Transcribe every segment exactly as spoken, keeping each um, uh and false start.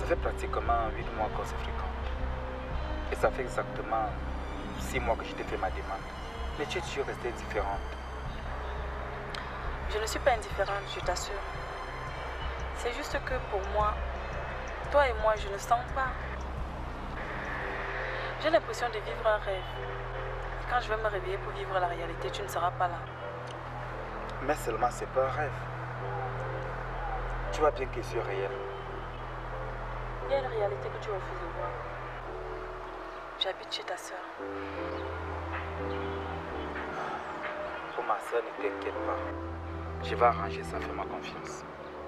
Ça fait pratiquement huit mois qu'on se fréquente. Et ça fait exactement six mois que je t'ai fait ma demande. Mais tu es toujours restée indifférente. Je ne suis pas indifférente, je t'assure. C'est juste que pour moi, toi et moi, je ne sens pas. J'ai l'impression de vivre un rêve. Et quand je vais me réveiller pour vivre la réalité, tu ne seras pas là. Mais seulement, c'est pas un rêve. Tu vois bien que c'est réel. Il y a une réalité que tu refuses de voir. J'habite chez ta soeur. Pour ma soeur, ne t'inquiète pas. Je vais arranger ça, fais-moi confiance.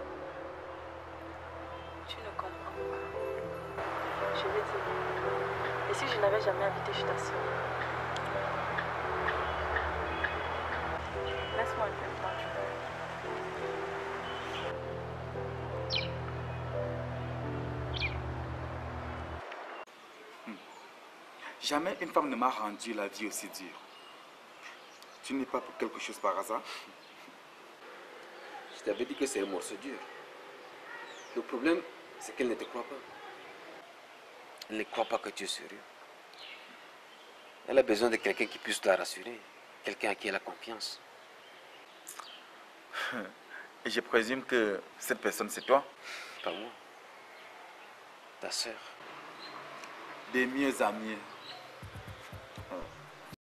Tu ne comprends pas. Je vais dire. Et si je n'avais jamais habité chez ta soeur? Laisse-moi un peu de temps, je vais. Jamais une femme ne m'a rendu la vie aussi dure. Tu n'es pas pour quelque chose par hasard? Je t'avais dit que c'est un morceau dur. Le problème, c'est qu'elle ne te croit pas. Elle ne croit pas que tu es sérieux. Elle a besoin de quelqu'un qui puisse la rassurer. Quelqu'un à qui elle a confiance. Et je présume que cette personne, c'est toi? Pas moi. Ta sœur. Des mieux à mieux.